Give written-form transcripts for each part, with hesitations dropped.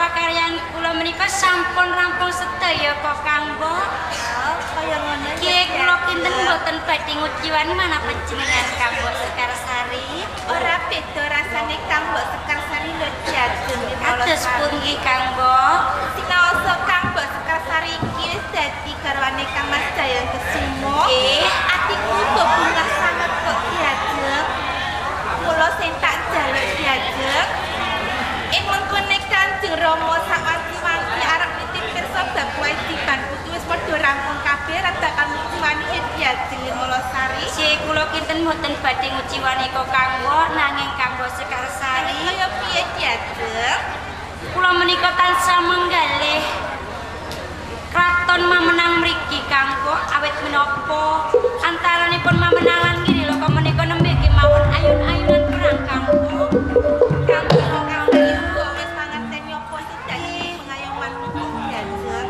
pakaryan kula menika sampun rampung sedaya kok Kang Mbok. Kaya ngono Nggih, kula kinten mboten badhe ngujiwani manapa jenengan Kang Mbok Sekarsari. ora beda rasane Kang Mbok Sekarsari lho jadul Kados pundi Kang Mbok? Sinaosa Kang Mbok Sekarsari iki wis dadi garwane Kang Mas Jayantosumo. Nggih, atiku bebungah sanget kok diajeng. Kula sing tak jaluk diajeng. Ing mengkene Kanjeng Rama sawanti-wanti arep nitip pirsa bab kewajiban putu wis padha rampung kabeh rada kang ngujiwani diajeng Molosari. sik kula kinten mboten badhe ngujiwani kok Kang Mbok nanging Kang Mbok Sekarsari. Kaya piye diajeng? Kula menika tansah menggalih kraton Mamenang mriki Kang Mbok awit menapa antaranipun Mamenang lan Giri lho kok menika nembe kemawon ayun-ayunan perang Kang Mbok. Kang Mbok wis mangerteni apa sing dadi pengayoman kok diajeng.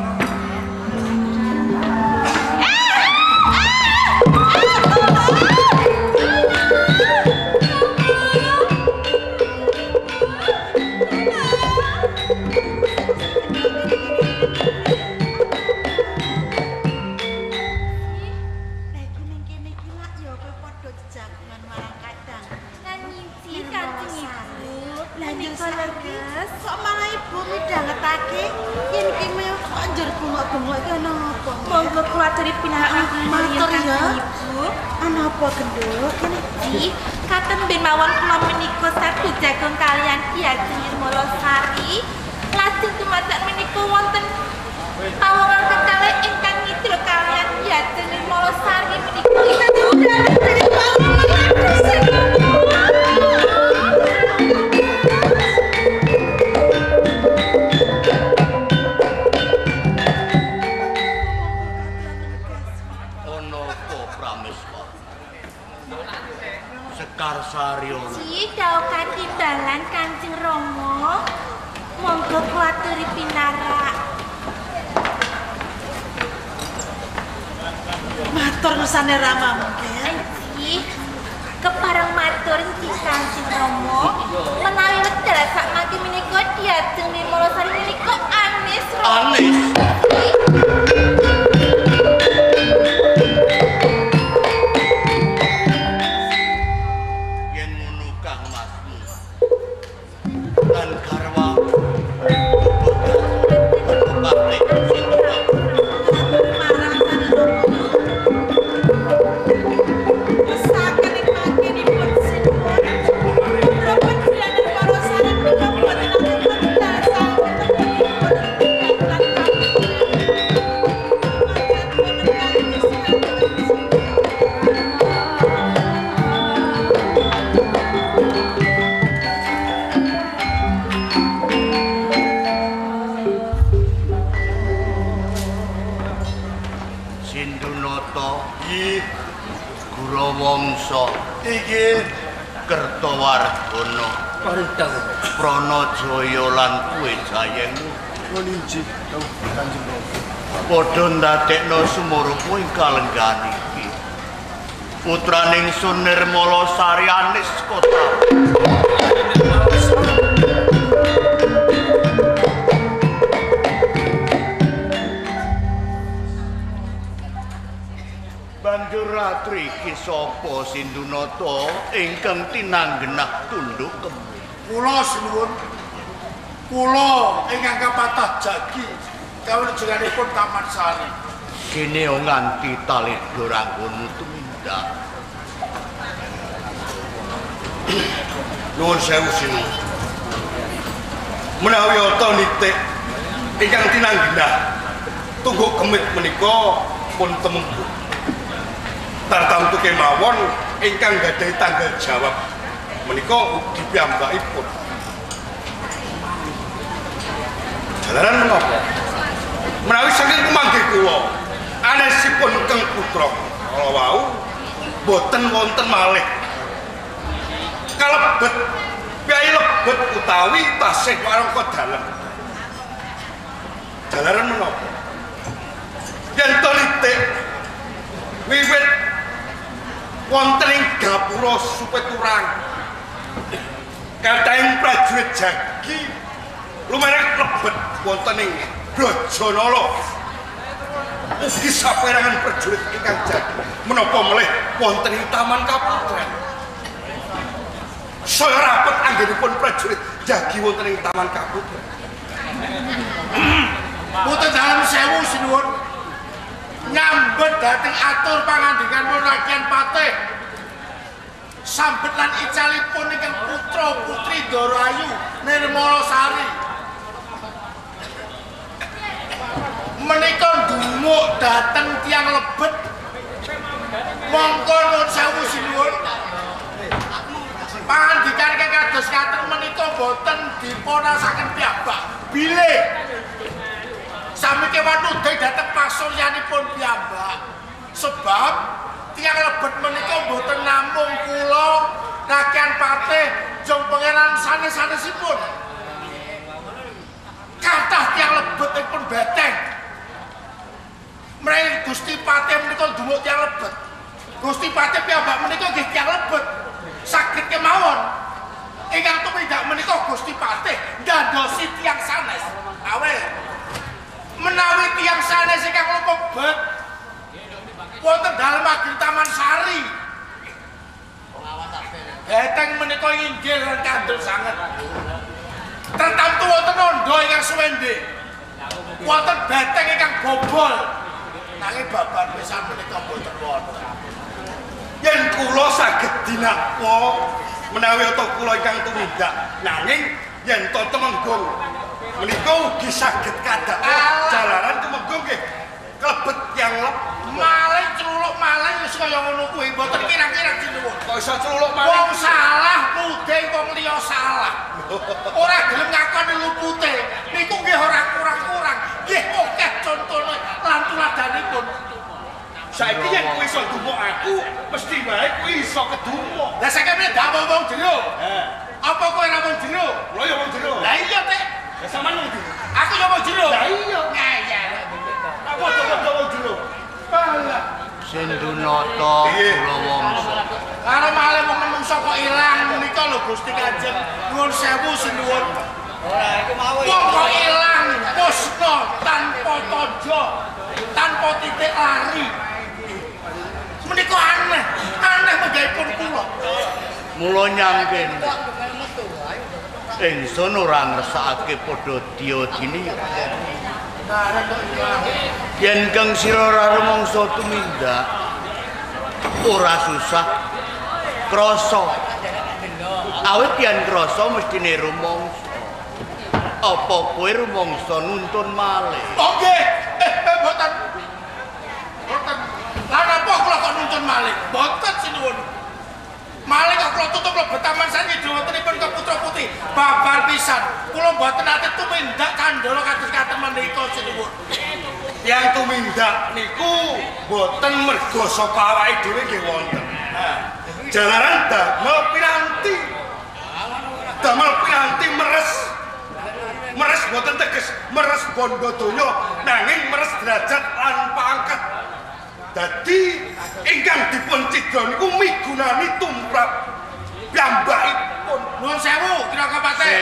Monggo kula aturi pinarak matur ya. Ana apa genduk? Kene iki katen ben mawon kula menika sardu jagung kalian Diajeng Molosari. Lajeng dumadak menika wonten pawongan kekalih ingkang ngidul kalian Diajeng Molosari menika. Sekarsariono. Ji dawuh timbalan Kanjeng Rama. Monggo kula aturi pinarak. Matur nusane Rama mungkin. Ji kepareng matur Ji Kanjeng Rama. Menawi wedal sak mangke menika Diajeng Molosari menika anis. Anis. Iki Kertawargana Parintang Pranajaya lan kuwe jayengmu meninji Kanjeng Rama. padha ndadekno sumurupa ing kalenggan iki. Putraning Sun Nirmala Sari Anis Kota. Banjur ratri iki sapa Sindunata ingkang tinanggenah tunduk kemul. Kula sinuwun. Kula ingkang kapatah jagi kawilujenganipun Taman Sari. Kene nganti tali doranggono tumindak. Nuwun sewu sinuwun. Menawi ata nitik ingkang tinanggenah tungguk kemit menika pun temenggu. Tartamtu kemawon ingkang gadhahi tanggal jawab menika ugi piyambakipun. Jalaran menapa? Menawi saking kumanggih kula anesipun Kang Putra kala wau boten wonten malih kalebet piyai lebet utawi tasih warangka dalem. Jalaran menapa? Yen to nitik wiwit wonten ing gapura Supeturang kathahing prajurit jagi lumerek lebet wonten ing Brajanala. Ugi saperangan prajurit ingkang jagi menapa melih wonten ing Taman Kaputren. Saya rapet anggenipun prajurit jagi wonten ing Taman Kaputren. Mboten dalem sewu sinuwun. Nyambet dhateng atur pangandikanipun Rakyat Patih. Sambet lan icalipun ingkang putra putri Darayu Nirmala Sari. Menika ndumuk dhateng tiyang lebet. Monggo nuwun sewu sinuwun. Pangandikan kados katen menika boten dipunasaken piyambak. Bilih sami kewan udai dhateng pasuryanipun piyambak. Sebab tiyang lebet menika boten namung kula Rakyat Patih jong pangeran sanes-sanesipun. Kathah tiyang lebetipun beteng. Mrene Gusti Patih menika ndumuk tiyang lebet. Gusti Patih piyambak menika nggih tiyang lebet. Saged kemawon ingkang tumindak menika Gusti Patih ndadosi tiyang sanes. Aweh menawi tiyang sanes ingkang lebet wonten dalem ageng Taman Sari. Beteng menika inggil lan kandel sanget. Tertamtu wonten nandha ingkang suwende. Wonten beteng ingkang bobol. Nanging babar pisan menika boten wonten. Yen kula saged dinakwa menawi ata kula ingkang tumindak, nanging yen to Temenggung menika ugi saged kadhak jalaran Temenggung nggih klebet tiyang Malih cruluk malih wis kaya ngono kuwi mboten kira-kira sinuwun. kok iso culuk malih. Wong salah mudhe wong liya salah. Ora gelem ngakoni lupute. Niku nggih ora kurang-kurang. Nggih akeh contone lan tuladanipun. Saiki yen kowe iso ndumuk aku, mesti wae kowe iso kedumuk. Lah sakjane dak wong jero. Apa kowe ora wong jero? Lho ya wong jero. Lah iya teh. Ya sampean wong jero. Aku ya wong jero. Lah iya. Ngayal. Apa to wong jero? Pala. Sendunata kula wangsa. Karo malih wong menungso kok ilang menika lho Gusti Kanjeng. Nuwun sewu sinuwun. Ora iku mau. Wong kok ilang pusna tanpa tanja, tanpa titik lari. Menika aneh, aneh menggaipun kula. Mula nyangken. Ingsun ora ngersakake padha diodini. Yen kang sira ora rumangsa tumindak ora susah krasa. Awit yen krasa mestine rumangsa. Apa kowe rumangsa nuntun malih? Oh nggih, mboten. Mboten. Lah napa kula kok nuntun malih? Mboten sinuwun. Malih kok kula tutup lebet Taman Sari wontenipun ke putra putri. Babar pisan. Kula mboten nate tumindak kandhara kados katen menika sinuwun. Yang tumindak niku boten mergo saka awake dhewe nggih wonten. Jalaran damel piranti. Damel piranti meres. Meres boten teges meres bondo donya nanging meres derajat lan pangkat. Dadi ingkang dipun cidra niku migunani tumrap piyambakipun. Nuwun sewu Kira Patih.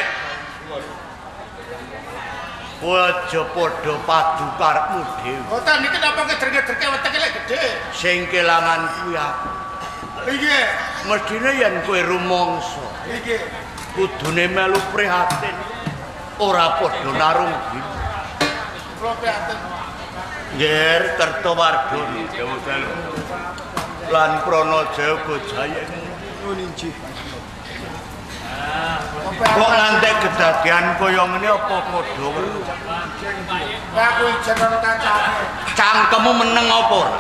Aja padha padu karepmu dhewe. Mboten niki napa ngeder-ngederke wetenge lek gedhe. Sing kelangan kuwi aku. Nggih. Mestine yen kowe rumangsa, Nggih. kudune melu prihatin. Ora padha narung diri. Kula prihatin. Nger Kertowardhana lan Pranajaga Jaya. Nuwun injih. Kok ngantek kedadian kaya ngene apa padha weruh? Lah aku ijen karo kancane. Cangkemmu meneng apa ora?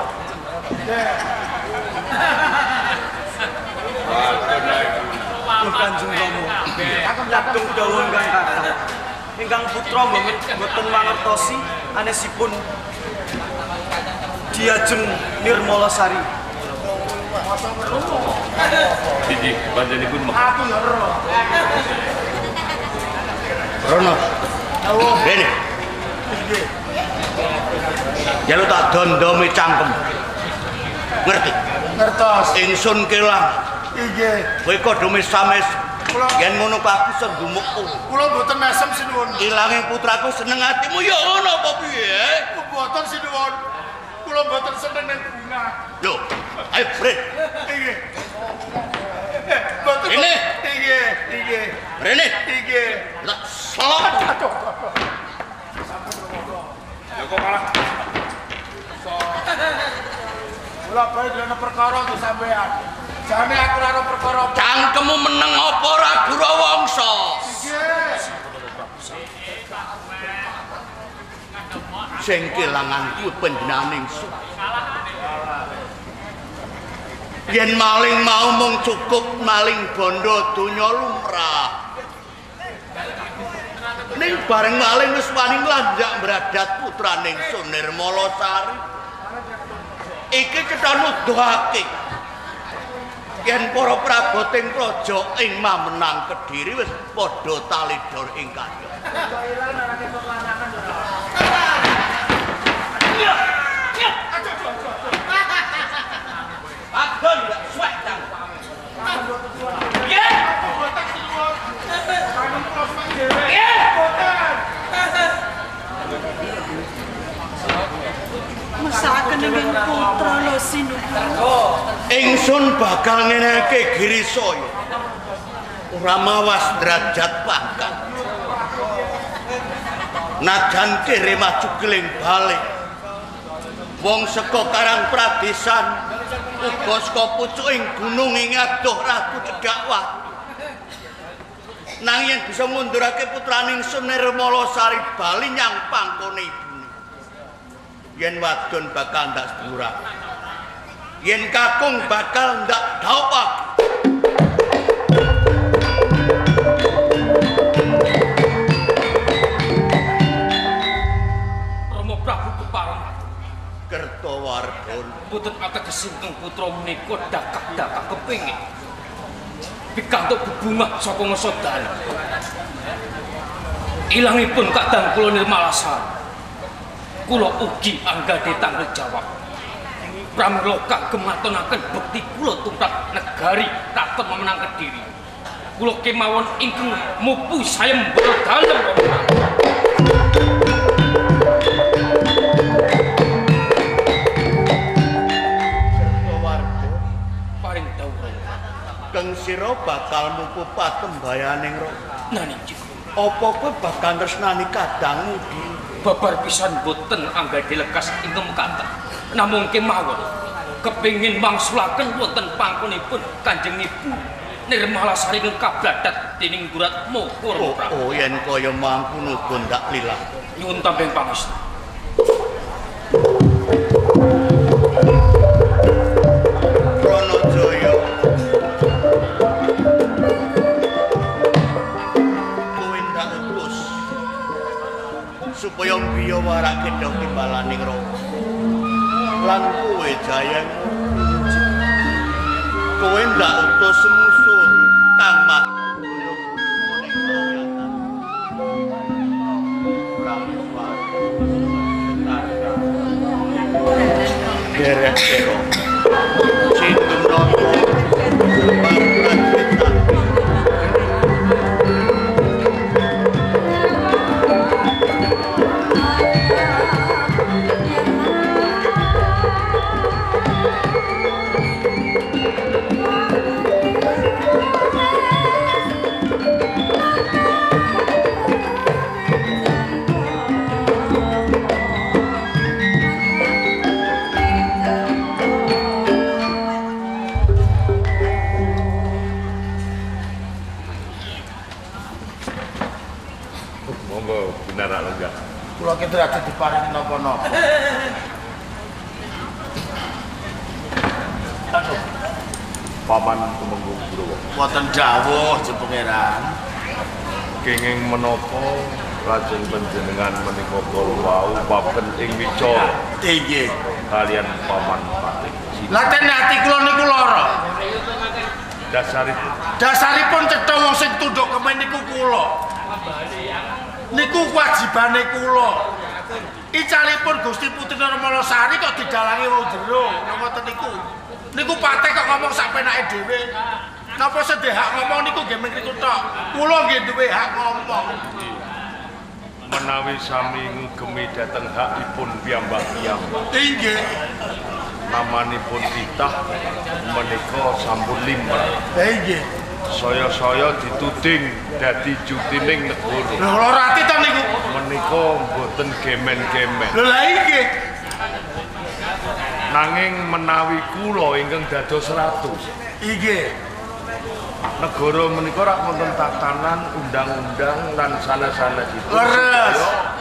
Kanjeng Rama. Kadung dawuh ingkang kathah. Ingkang putra mboten mangertosi anesipun Diajeng Nirmala Sari. Iki panjenengan Aku ya ero. Rono. Rene. Ya lu tak dondomi cangkem. Ngerti? Ngertos. Ingsun kelang. Nggih. Kowe kudu sames Yen ngono kok aku sendumukku. Kula mboten mesem sinuwun. Ilanging putraku seneng atimu ya ngono apa piye? Mboten sinuwun. Kula mboten seneng ning bunga. Yo, ayo Fred. Nggih. Mboten. Ini. Nggih. Rene. Nggih. Lah salah. Aduh. Ya kok malah. Kula bae dene perkara iki sampean. Jane aku ora perkara. Cangkemmu meneng apa ora Gurawangsa? Sing kelanganku pendinaning su. Yen maling mau mung cukup maling bondo donya lumrah. Ning bareng maling wis wani nglanjak bradat putraning Sun Nirmala Sari. Iki cetha nuduhake yen para praboting praja ing Mamenang Kediri wis padha talidor ing kaya. Agon gak suwek dang. Ya. Mesakaken ing putra lho sinuwun. Ingsun bakal ngeneke Girisaya. Ora mawas derajat pangkat. Najan kere maju keling balik. Wong saka Karang Pradesan uga saka pucuking gunung ing adoh Ratu Cedhak Watu. Nanging bisa mundurake putraning Sun Nirmala Sari bali nyang pangkone ibune. Yen wadon bakal ndak sedulur. Yen kakung bakal ndak daopak. Rama Prabu kepareng Kertawardhana mboten ateges ingkang putra menika dakak-dakak kepingin pikantuk bebungah saka ngasa dalu. Ilangipun kadang kula Nirmala Sari. Kula ugi anggade tanggung jawab. Pramila kagem ngatonaken bekti kula tumrap negari Kraton Mamenang Kediri. Kula kemawon ingkang mupu sayembara dalem Kertawardhana paring dawuh. keng sira bakal mupu patembayaning roh. Nani Cik, Apa kowe bakal tresnani kadangmu di babar pisan boten anggade lekas ingkang mekaten. Namung kemawon kepingin mangsulaken wonten pangkonipun Kanjeng Ibu Nirmala Sari ingkang kabladat dening Gurat Moko. Oh, yen kaya mangkono uga ndak lilah. Nyuwun tambeng pangesta. Pranajaya. Kowe ndak utus supaya biya warak kedhok timbalaning roh. Lan kowe jayang kowe ndak utus musuh kang mat derek kero cintum noto bangkat kita Monggo benar lenggah. Kula ki derajat diparingi napa-napa. Paman Tumenggung Guruwo. Wonten dawuh Je Pangeran. Kenging menapa lajeng panjenengan menika kala wau papen ing wicara Nggih. kalian Paman Patih. Laten ati kula niku lara. Dasaripun Dasaripun cetha wong sing tunduk kemen niku kula. Niku kewajibane kula. Icalipun Gusti Putri Nirmala Sari kok didalangi wong jero, ngoten niku. Niku patih kok ngomong sak penake dhewe. Napa sedih hak ngomong niku nggih mriku tok. Kula nggih duwe hak ngomong. Menawi sami ngugemi dhateng hakipun piyambak-piyambak. Inggih. Namanipun titah menika sampun limper. Inggih. Saya dituding dadi jutining negara. Lho kula rati ta niku. Menika mboten gemen-gemen. Lho la inggih. Nanging menawi kula ingkang dados ratu. Inggih. Negara menika rak wonten tatanan undang-undang lan sanes-sanesipun. Leres.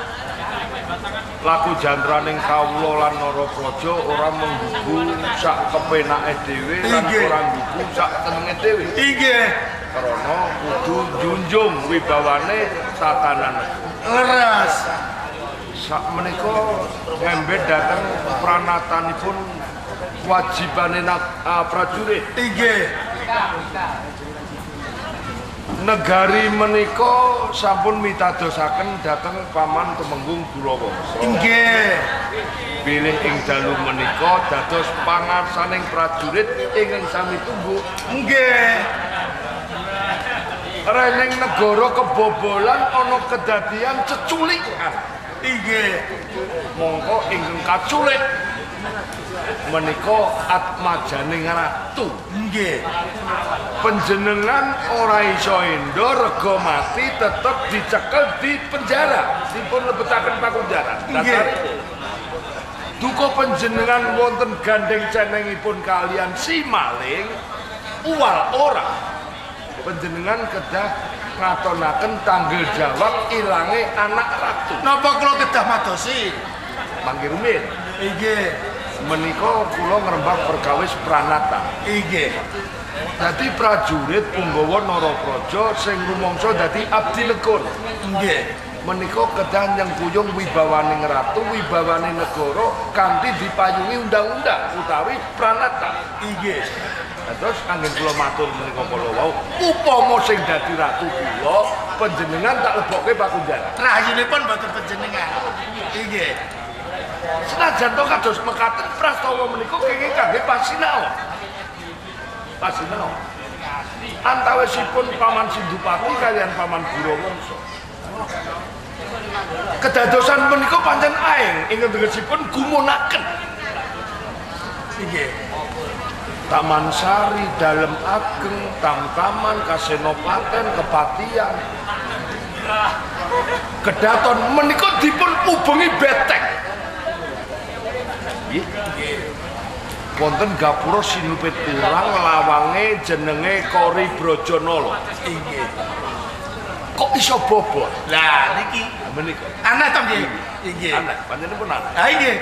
Laku jantraning kawula lan Narapraja ora menggugu sak kepenake dhewe lan ora nggugu sak tenenge dhewe. Inggih. Karena kudu junjung wibawane tatanan. Leres. Sak menika ngembet dhateng pranatanipun wajibane prajurit. Inggih. Negari menika sampun mitadosaken dhateng Paman Tumenggung Gurawangsa. Inggih. Bilih ing dalu menika dados pangarsaning prajurit ingkang sami tunggu. Nggih. Reneng negara kebobolan ana kedadian ceculikan. Inggih. Mongko ingkang kaculik menika atmajaning ratu. Nggih. Panjenengan ora iso endo rega mati tetep dicekel di penjara, dipun lebetaken pakunjaran. Dasaripun duka panjenengan wonten gandeng cenengipun kalian si maling uwal ora. Panjenengan kedah ngatonaken tanggung jawab ilange anak ratu. Napa kula kedah madosi? Mangke rumiyin. Inggih. Menika kula ngrembak perkawis pranata. Inggih. Dadi prajurit punggawa Narapraja sing rumangsa dadi abdi negara. Nggih. Menika kedah nyengkuyung wibawaning ratu, wibawaning negara kanthi dipayungi undang-undang utawi pranata. Inggih. Terus anggen kula matur menika kala wau, upama sing dadi ratu kula panjenengan tak lebokke pakunjaran. Rahayunipun boten panjenengan. Inggih. Senajan to kados mekaten prastawa menika kenging kangge pasinaon. Pasinaon. Antawisipun Paman Sindupati kaliyan Paman Gurawangsa. Kedadosan menika pancen aeng ingkang tegesipun gumunaken. Inggih. Taman Sari, Dalem Ageng, Tamtaman, Kasenopaten, Kepatian. Kedaton menika dipun ubengi beteng. Wonten gapura sinupit urang lawange jenenge Kori Brajanala. Inggih. Kok iso bobot? Lah niki Menika. aneh to nggih. Inggih. Aneh, panjenengan aneh. Ha inggih.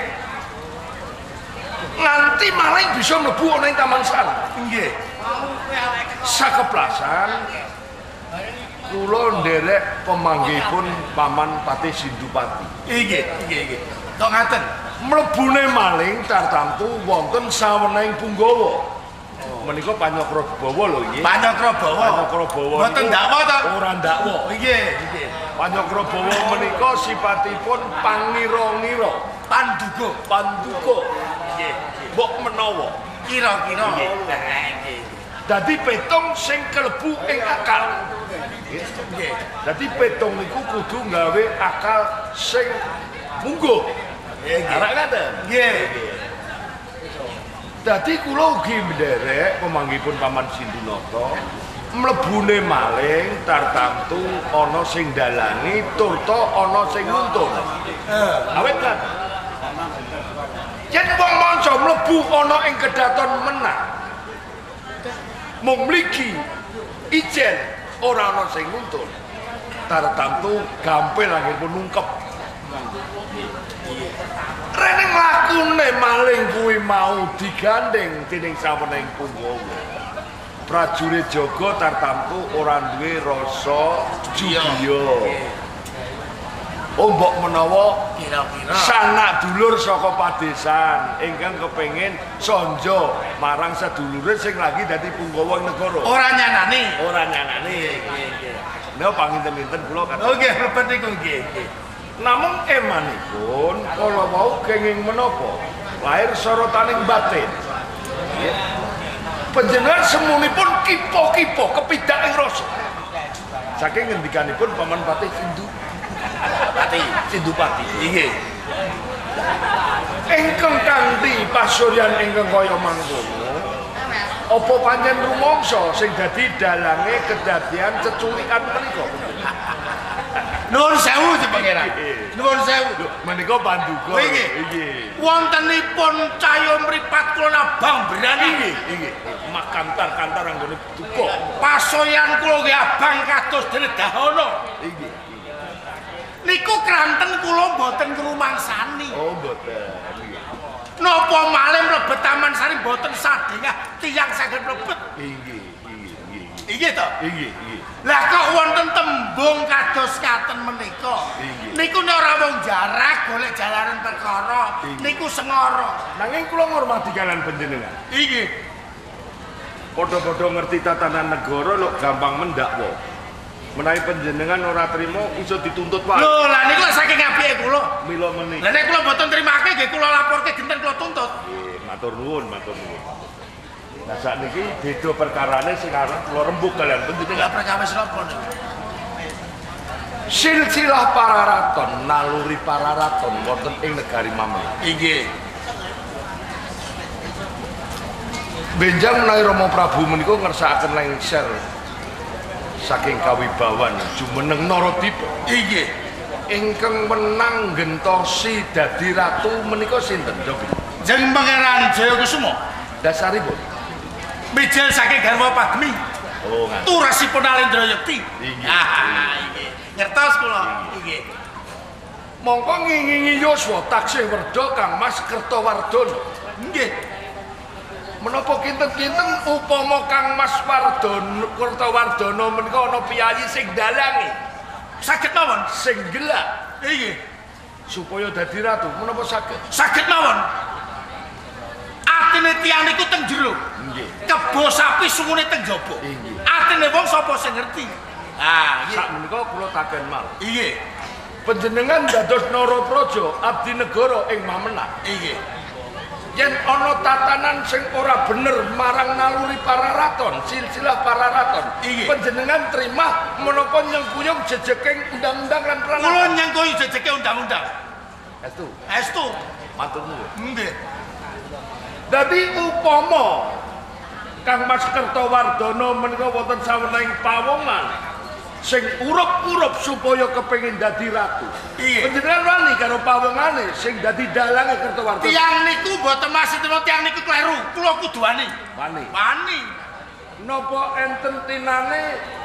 Nganti maling bisa mlebu ana ing Taman Sari. Inggih. Sakeplasan kula nderek pemanggihipun Paman Patih Sindupati. Inggih, inggih, inggih. Kok ngaten? Mlebune maling tartamtu wonten sawening punggawa. Menika Panyakrabawa lho nggih. Panyakrabawa. Panyakrabawa. Mboten dakwa ta? Ora dakwa. Inggih, inggih. Panyakrabawa menika sipatipun pangira-ngira, Panduga. panduga. Nggih. Mbok menawa Kira-kira. Nggih. Nggih. dadi petung sing kelebu ing akal. Nggih. Dadi petung niku kudu nggawe akal sing mungguh. Arek ngaten. Nggih. Dadi kula ugi nderek pemanggihipun Paman Sindunata mlebune maling tartamtu ana sing dalangi turta ana sing nuntun. Awet kan. Yen wong manca mlebu ana ing kedaton menang. Mung mligi ijen ora ana sing nuntun. Tartamtu gampil anggenipun nungkep. Reneng lakune maling kuwi mau digandeng dening sawening punggawa. Prajurit jaga tartamtu ora duwe rasa jugiya. Mbok menawa Kira-kira. sanak dulur saka padesan ingkang kepengin sonjo marang sedulure sing lagi dadi punggawa negara. Ora nyanani. Ora nyanani. Nek panginten-inten kula kan. Oh nggih, mlebet niku nggih. Namung emanipun kala wau kenging menapa? Lahir sorotaning batin. Panjenengan semunipun kipo-kipo kepidak ing rasa. Saking ngendikanipun Paman Patih Sindupati. Nggih. Ingkang kanthi pasuryan ingkang kaya mangkono. Apa pancen rumangsa sing dadi dalange kedadian ceculikan menika? Nuwun sewu Di Pangeran. Nuwun sewu. Menika panduga. Nggih. Wontenipun cahya mripat kula abang berani. Nggih. Makantar-kantar anggone duka. Pasoyan kula nggih abang kados dene Dahana. Nggih. Niku kranten kula mboten ngrumangsani. Oh, mboten. Napa malih mlebet Taman Sari mboten sadengah tiyang saged mlebet. Nggih. Inggih to? Nggih. Lah kok wonten tembung kados katen menika. Niku nek ora wong jarak golek jalaran perkara, niku sengara. Nanging kula ngormati kalian panjenengan. Inggih. Padha-padha ngerti tatanan negara lho gampang mendak wae. Menawi panjenengan ora trima iso dituntut wae. Lho, lah niku saking apike kula. Mila menika. Lah nek kula mboten trimake nggih kula laporke genten kula tuntut. Nggih, matur nuwun. Nah sakniki beda perkarane sing arep kula rembug kalian panjenengan. Lah perkawis napa niku? Silsilah pararaton, naluri pararaton wonten ing negari Mamel. Inggih. Benjang menawi Rama Prabu menika ngersakaken lengser saking kawibawan jumeneng Naradipa. Inggih. Ingkang menang gentosi dadi ratu menika sinten, Jobi? Jeneng Pangeran Jayakusuma. Dasaripun Bijil saking garwa Padmi. oh nggak. Turasipun Alendra Yekti. Inggih. Inggih. Ngertos kula. Inggih. Mongko ngingingi Yuswa taksih werda Kang Mas Kertawardhana. Nggih. Menapa kinten-kinten upama Kang Mas Kertawardhana menika ana piyayi sing dalangi Saged mawon. sing gelak Inggih. supaya dadi ratu menapa saged? Saged mawon. Atine tiyang niku teng jero. Nggih. Kebo sapi sungune teng jaba. Inggih. Atine wong sapa sing ngerti? Ah, nggih. Sak menika kula taken mal. Inggih. Panjenengan dados Narapraja abdi negara ing Mamenang. Inggih. Yen ana tatanan sing ora bener marang naluri pararaton, silsilah pararaton, Inggih. panjenengan terima menapa nyengkuyung jejeking undang-undang lan Kula pranawa. nyengkuhi jejeke undang-undang. Estu, Estu. matur nuwun. Nggih. Dadi upama Kang Mas Kertawardhana menika wonten sawening pawongan sing urup-urup supaya kepengin dadi ratu. Iya. Panjenengan wani karo pawongane sing dadi dalange Kertawardhana. Tiang niku mboten masih tiang niku kleru. Kula kudu wani. Wani. Wani. Napa enten tinane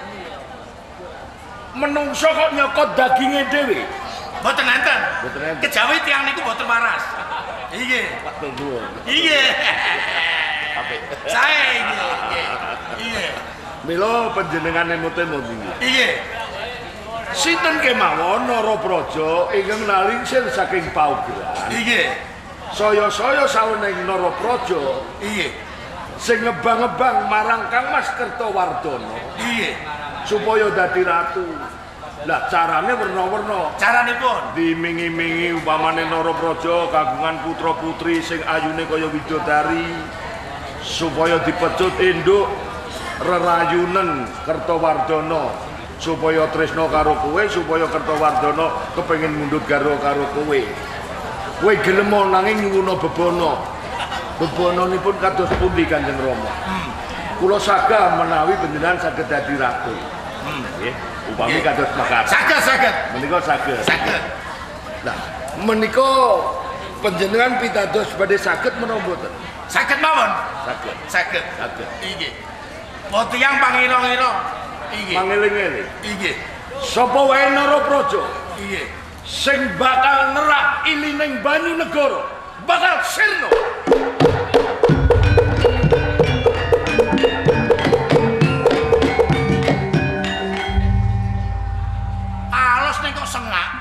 menungso kok nyokot daginge dhewe? Mboten enten. Mboten enten. Kejawi tiang niku mboten waras. Inggih. Matur nuwun. Inggih. Apik. Sae inggih. Inggih. Mila panjenengane mute-mute nggih. Inggih. Sinten kemawon Narapraja ingkang nalingsir saking paugeran. Inggih. Saya-saya sawening Narapraja Inggih. sing ngebang-ngebang marang Kang Mas Kertawardhana Inggih. supaya dadi ratu. Lah carane werna-werna. Caranipun. Dimingi-mingi upamane Narapraja kagungan putra-putri sing ayune kaya widodari supaya dipecut induk rerayunen Kertawardhana supaya tresna karo kowe supaya Kertawardhana kepengin mundhut garwa karo kowe. Kowe gelem nanging nyuwuna bebana. Bebananipun kados pundi Kanjeng Rama? Kula sagah menawi panjenengan saged dadi ratu. Nggih, upami kados mekaten. Saged. Menika saged. Saged. Nah, menika panjenengan pitados badhe saged menapa mboten? Saged mawon. Saged. Saged. Saged. Inggih. Mau tiang pangira-ngira. Inggih. Mangeling-eling. Inggih. Sapa wae Narapraja Inggih. sing bakal nerak ilining banyu negara bakal sirna. Alus ning kok sengak.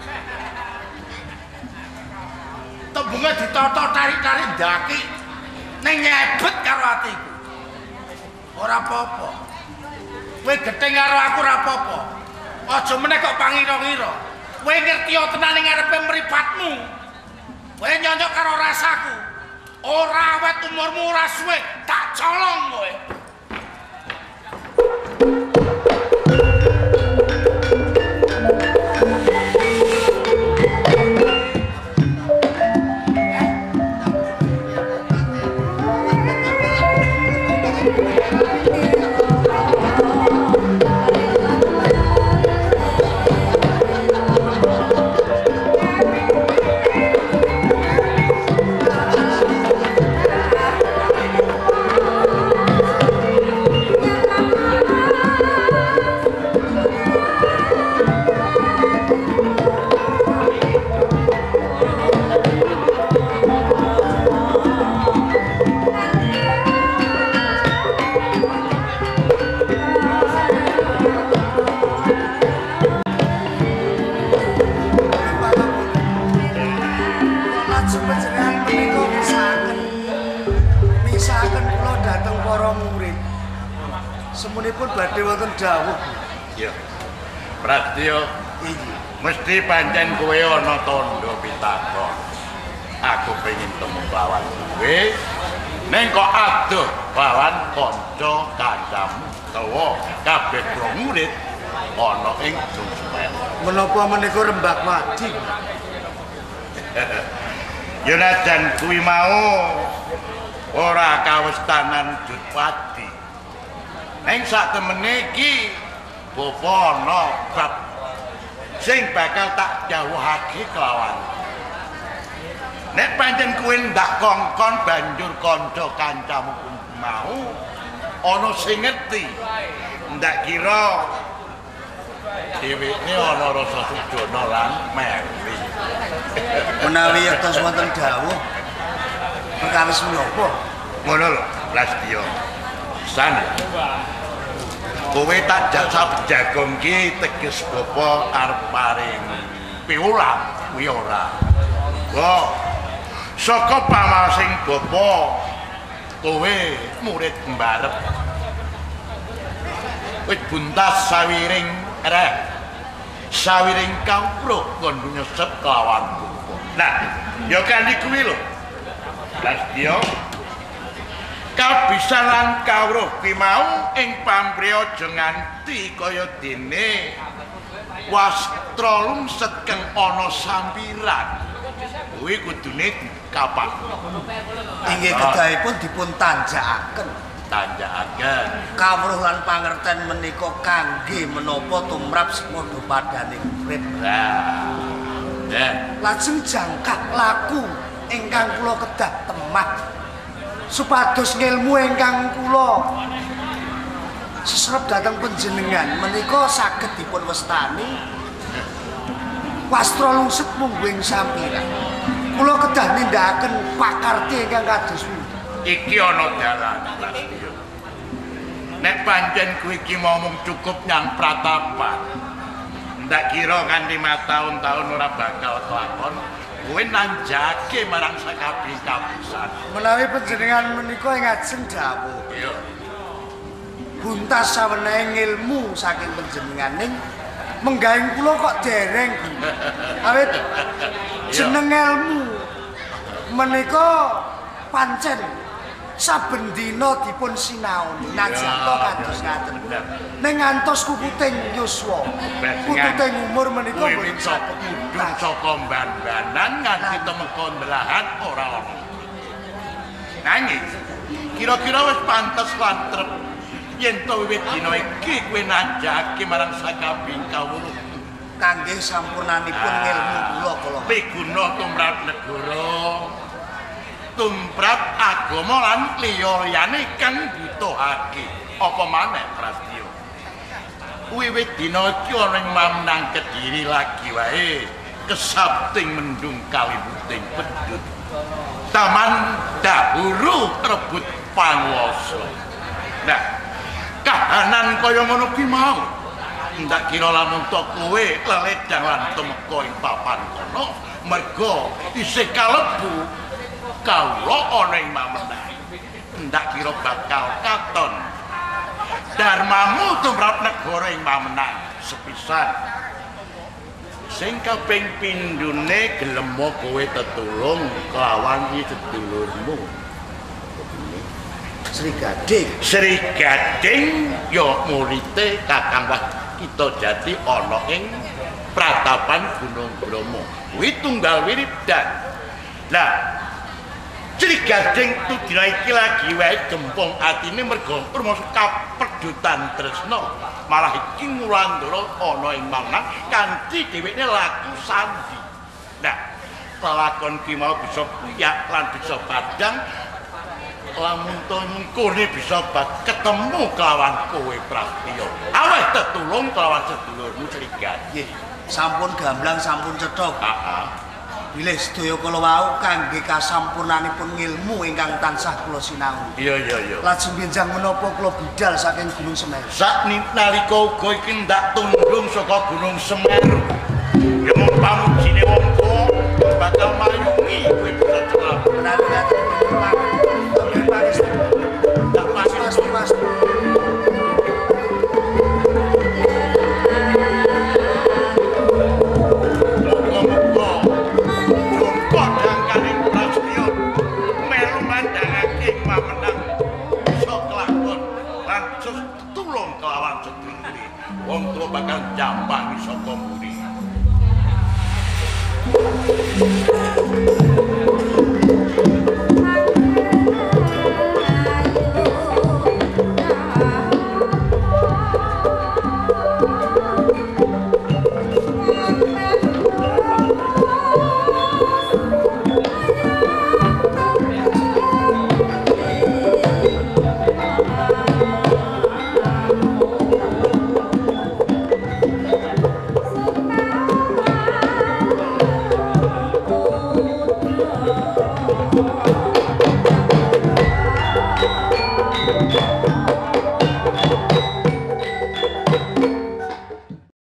Tembunge ditata tarik-tarik ndaki ning nyebet karo atiku. Ora apa-apa. Kowe gething karo aku ora apa-apa. Aja meneh kok pangira-ngira. Kowe ngerti tenan ning ngarepe mripatmu. Kowe nyonyok karo rasaku. Ora awet umurmu ora suwe. tak colong kowe. Semunipun badhe wonten dawuh. Ya. Pratyo, mesti pancen kowe ana tandha pitakon. Aku pengin temu lawan kowe. Ning kok adoh lawan kanca kancamu utawa kabeh kula murid ana ing Jungsumen. Menapa menika Rembak Wadi? Ya najan kuwi mau ora kawestanan Jutpati. Ning sak temene iki bapa ana bab sing bakal tak jawuhake kelawan. Nek pancen kowe ndak kongkon banjur kanca kancamu mau ana sing ngerti. Ndak kira dheweke ana rasa sujana lan meri. Menawi yektos wonten dawuh perkawis menapa? Ngono lho, Lastio. San. Kowe tak jasa jagung ki teges bapa arep paring piwulang kuwi ora. Kok saka pamasing bapa kowe murid mbarep. Wis buntas sawiring reh. Sawiring kawruh kondo nyesep kelawan bapa. Nah, ya kanthi kuwi lho. Lastio kabisan lan kawruh ki mau ing pamrih aja nganti kaya dene wastra lumset kang ana sampiran. Kuwi kudune kapak. Inggih kedahipun dipun tanjakaken. Tanjakaken. Kawruh lan pangerten menika kangge menapa tumrap semono padaning urip. Lah. Lajeng jangkak laku ingkang kula kedah temah. Supados ngilmu ingkang kula sesrep dhateng panjenengan menika saged dipun wastani wastra lungset mungguing sampiran. Kula kedah nindakaken pakarti ingkang kados iki ana dalan. Nek pancen kuwi iki momong cukup nyang pratapan. Ndak kira kanthi mataun-taun ora bakal kelakon. Kowe nanjake marang sakabeh kapisan. Menawi panjenengan menika ngajeng dawuh. Iya. Buntas sawenehe ilmu saking panjenenganing menggaing kula kok dereng. Awit jeneng ilmu menika pancen saben dina dipun sinaoni. Najan to kados ngaten. Ning ngantos kukuting yuswa. Kukuting umur menika mboten saged mudhun saka mban-mbanan nganti temeka ndelahan ora ana. Nanging kira-kira wis pantes lan trep yen to wiwit dina iki kowe nanjake marang sakabeh kawruh kangge sampurnanipun ilmu kula piguna tumrap negara, tumrap agama lan liya-liyane kang butuhake. Apa maneh Prastyo? Wiwit dina iki ana ing Mamnang Kediri lagi wae kesabting mendung kalibuting pedhut. Taman dahulu rebut panguwasa. Nah, kahanan kaya ngono kuwi mau. Ndak kira lamun to kowe leledang lan temeka ing papan kono merga isih kalebu kawula ana ing Mamenang. Ndak kira bakal katon darmamu tumrap negara ing Mamenang sepisan. Sing kaping pindune gelem kowe tetulung kelawan iki sedulurmu. Sri Gading. Sri Gading ya murite Kakang Kita Jati ana ing Pratapan Gunung Bromo. Kuwi tunggal wiridan. Lah Sri Gading tu dina iki lagi wae gempong atine mergo permasa kapedutan tresna. Malah iki ngulandara ana ing mangan kanthi dheweke laku sandi. Nah, lakon ki mau bisa kuyak lan bisa padang lamun to mengkone bisa ketemu kelawan kowe Prastiya. Aweh tetulung kelawan sedulurmu Sri Gading. Sampun gamblang sampun cetha. Heeh. Bilih sedaya kala wau kangge kasampurnanipun ilmu ingkang tansah kula sinau. Iya. Lajeng benjang menapa kula budal saking Gunung Semeru. Sak nalika uga iki ndak tundung saka Gunung Semeru. Ya mung pamujine wong tuwa bakal mayungi kowe bisa celap. Pasti. Wong tuwa bakal jambangi saka mburi.